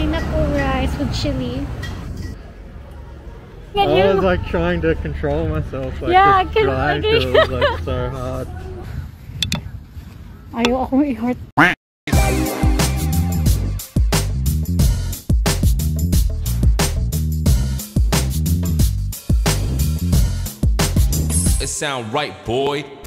pineapple rice with chili. I was like trying to control myself, like yeah, just drive because it was like so hard. Ayaw akong i-heart. It sound right, boy.